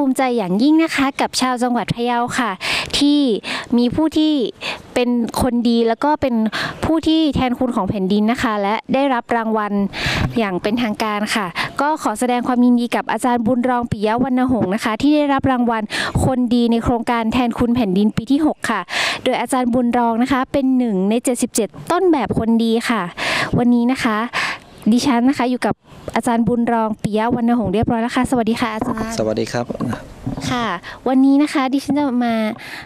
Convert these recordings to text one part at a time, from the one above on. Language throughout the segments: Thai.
ภูมิใจอย่างยิ่งนะคะกับชาวจังหวัดพะเยาค่ะที่มีผู้ที่เป็นคนดีแล้วก็เป็นผู้ที่แทนคุณของแผ่นดินนะคะและได้รับรางวัลอย่างเป็นทางการค่ะก็ขอแสดงความยินดีกับอาจารย์บุญรองปิยวรรณหงส์นะคะที่ได้รับรางวัลคนดีในโครงการแทนคุณแผ่นดินปีที่6ค่ะโดยอาจารย์บุญรองนะคะเป็น1ใน77ต้นแบบคนดีค่ะวันนี้นะคะดิฉันนะคะอยู่กับอาจารย์บุญรองปิยวรรณหงส์เรียบร้อยแล้วค่ะสวัสดีค่ะอาจารย์สวัสดีครับค่ะวันนี้นะคะดิฉันจะมา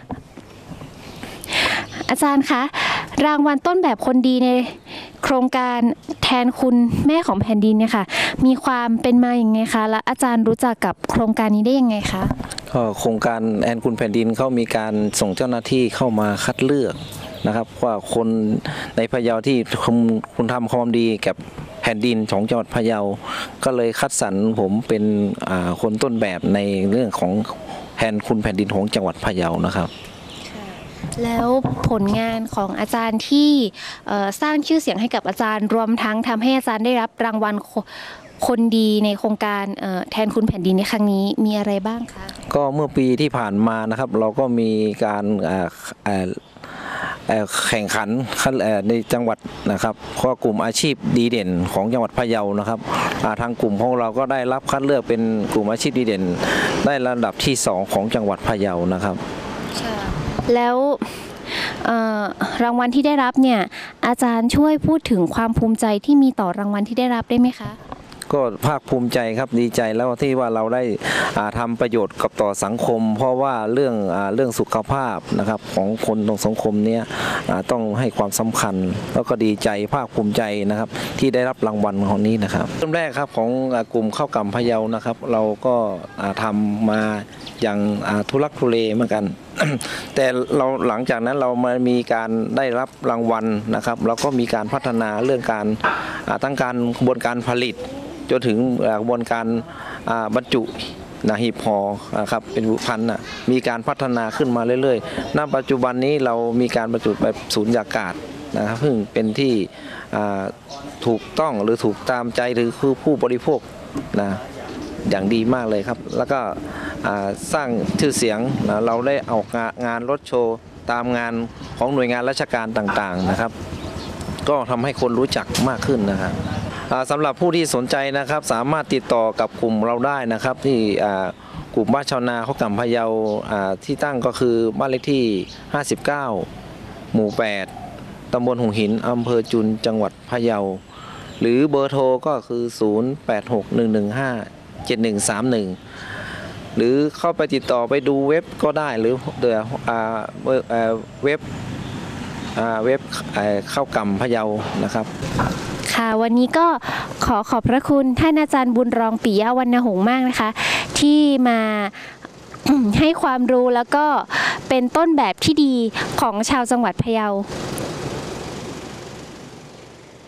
อาจารย์คะรางวัลต้นแบบคนดีในโครงการแทนคุณแม่ของแผ่นดินเนี่ยค่ะมีความเป็นมาอย่างไงคะและอาจารย์รู้จักกับโครงการนี้ได้ยังไงคะก็โครงการแทนคุณแผ่นดินเขามีการส่งเจ้าหน้าที่เข้ามาคัดเลือกนะครับว่าคนในพะเยาที่คุณทำความดีกับแผ่นดินของจังหวัดพะเยาก็เลยคัดสรรผมเป็นคนต้นแบบในเรื่องของแทนคุณแผ่นดินของจังหวัดพะเยานะครับแล้วผลงานของอาจารย์ที่สร้างชื่อเสียงให้กับอาจารย์รวมทั้งทำให้อาจารย์ได้รับรางวัลคนดีในโครงการแทนคุณแผ่นดินในครั้งนี้มีอะไรบ้างคะก็เมื่อปีที่ผ่านมานะครับเราก็มีการแข่งขันในจังหวัดนะครับข้อกลุ่มอาชีพดีเด่นของจังหวัดพะเยานะครับทางกลุ่มของเราก็ได้รับคัดเลือกเป็นกลุ่มอาชีพดีเด่นได้ระดับที่2ของจังหวัดพะเยานะครับแล้วรางวัลที่ได้รับเนี่ยอาจารย์ช่วยพูดถึงความภูมิใจที่มีต่อรางวัลที่ได้รับได้ไหมคะก็ภาคภูมิใจครับดีใจแล้วที่ว่าเราได้ทำประโยชน์กับต่อสังคมเพราะว่าเรื่องสุขภาพนะครับของคนในสังคมนี้ต้องให้ความสำคัญแล้วก็ดีใจภาคภูมิใจนะครับที่ได้รับรางวัลของนี้นะครับเริ่มแรกครับของกลุ่มข้าวกล่ำพะเยานะครับเราก็ทำมาอย่างทุลักทุเลเหมือนกัน แต่เราหลังจากนั้นเรามามีการได้รับรางวัลนะครับแล้วก็มีการพัฒนาเรื่องการทั้งการกระบวนการผลิตจนถึงกระบวนการบรรจุหีบห่อครับเป็นผลิตภัณฑ์มีการพัฒนาขึ้นมาเรื่อยๆณปัจจุบันนี้เรามีการบรรจุแบบสูญญากาศนะครับซึ่งเป็นที่ถูกต้องหรือถูกตามใจหรือคือผู้บริโภคนะอย่างดีมากเลยครับแล้วก็สร้างชื่อเสียงเราได้ออกงานรถโชว์ตามงานของหน่วยงานราชการต่างๆนะครับก็ทำให้คนรู้จักมากขึ้นนะครับสำหรับผู้ที่สนใจนะครับสามารถติดต่อกับกลุ่มเราได้นะครับที่กลุ่มบ้านชาวนาข้าวกล่ำพะเยาที่ตั้งก็คือบ้านเลขที่59หมู่8ตำบลหุงหินอำเภอจุนจังหวัดพะเยาหรือเบอร์โทรก็คือ0861157131หรือเข้าไปติดต่อไปดูเว็บก็ได้หรือเว็บข้าวกล่ำพะเยานะครับค่ะวันนี้ก็ขอบพระคุณท่านอาจารย์บุญรองปิยวรรณหงส์มากนะคะที่มาให้ความรู้แล้วก็เป็นต้นแบบที่ดีของชาวจังหวัดพะเยา